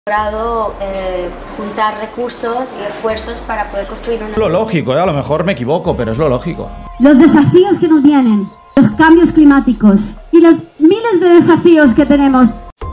logrado juntar recursos y esfuerzos para poder construir una... Lo lógico, a lo mejor me equivoco, pero es lo lógico. Los desafíos que nos vienen, los cambios climáticos y los miles de desafíos que tenemos.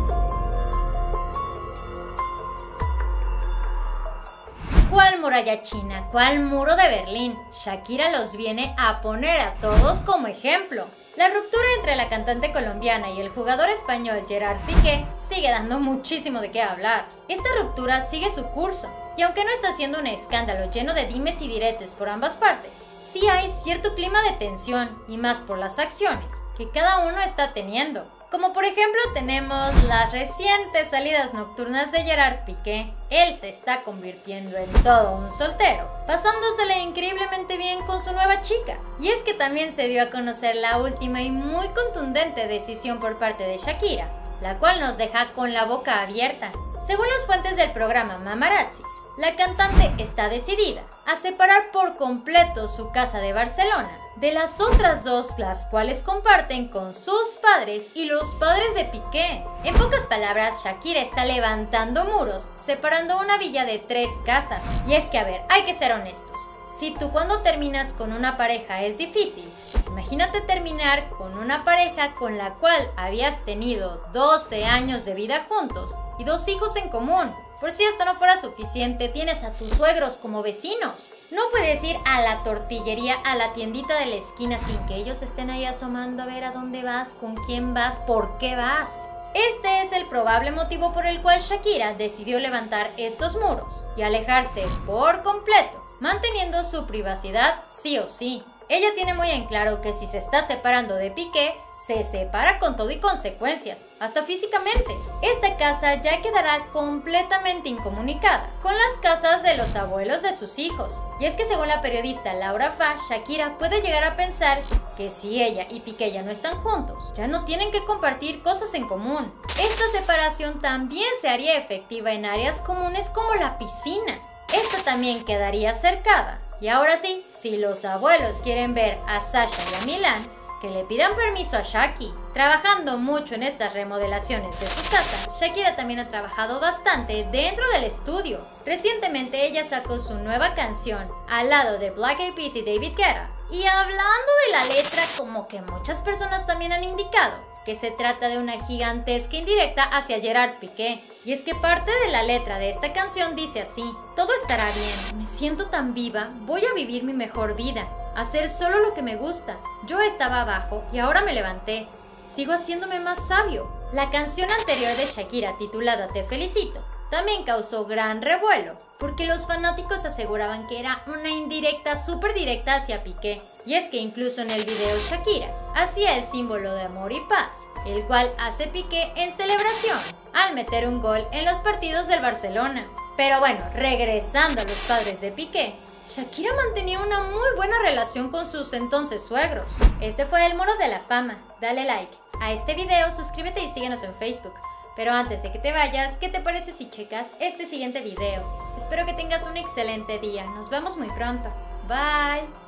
¿Cuál muralla china? ¿Cuál muro de Berlín? Shakira los viene a poner a todos como ejemplo. La ruptura entre la cantante colombiana y el jugador español Gerard Piqué sigue dando muchísimo de qué hablar. Esta ruptura sigue su curso, y aunque no está siendo un escándalo lleno de dimes y diretes por ambas partes, sí hay cierto clima de tensión, y más por las acciones que cada uno está teniendo. Como por ejemplo tenemos las recientes salidas nocturnas de Gerard Piqué. Él se está convirtiendo en todo un soltero, pasándosele increíblemente bien con su nueva chica. Y es que también se dio a conocer la última y muy contundente decisión por parte de Shakira, la cual nos deja con la boca abierta. Según las fuentes del programa Mamarazzis, la cantante está decidida a separar por completo su casa de Barcelona de las otras dos, las cuales comparten con sus padres y los padres de Piqué. En pocas palabras, Shakira está levantando muros, separando una villa de 3 casas. Y es que, a ver, hay que ser honestos. Si tú cuando terminas con una pareja es difícil, imagínate terminar con una pareja con la cual habías tenido 12 años de vida juntos y 2 hijos en común. Por si esto no fuera suficiente, tienes a tus suegros como vecinos. No puedes ir a la tortillería, a la tiendita de la esquina sin que ellos estén ahí asomando a ver a dónde vas, con quién vas, por qué vas. Este es el probable motivo por el cual Shakira decidió levantar estos muros y alejarse por completo, manteniendo su privacidad sí o sí. Ella tiene muy en claro que si se está separando de Piqué, se separa con todo y consecuencias, hasta físicamente. Esta casa ya quedará completamente incomunicada con las casas de los abuelos de sus hijos. Y es que según la periodista Laura Fa, Shakira puede llegar a pensar que si ella y Piqué ya no están juntos, ya no tienen que compartir cosas en común. Esta separación también se haría efectiva en áreas comunes como la piscina. Esta también quedaría cercada. Y ahora sí, si los abuelos quieren ver a Sasha y a Milán, que le pidan permiso a Shaki. Trabajando mucho en estas remodelaciones de su casa, Shakira también ha trabajado bastante dentro del estudio. Recientemente ella sacó su nueva canción al lado de Black Eyed Peas y David Guetta. Y hablando de la letra, como que muchas personas también han indicado que se trata de una gigantesca indirecta hacia Gerard Piqué. Y es que parte de la letra de esta canción dice así: todo estará bien, me siento tan viva, voy a vivir mi mejor vida, hacer solo lo que me gusta. Yo estaba abajo y ahora me levanté, sigo haciéndome más sabio. La canción anterior de Shakira, titulada Te Felicito, también causó gran revuelo, porque los fanáticos aseguraban que era una indirecta súper directa hacia Piqué. Y es que incluso en el video Shakira hacía el símbolo de amor y paz, el cual hace Piqué en celebración al meter un gol en los partidos del Barcelona. Pero bueno, regresando a los padres de Piqué, Shakira mantenía una muy buena relación con sus entonces suegros. Este fue el Muro de la Fama. Dale like a este video, suscríbete y síguenos en Facebook. Pero antes de que te vayas, ¿qué te parece si checas este siguiente video? Espero que tengas un excelente día. Nos vemos muy pronto. Bye.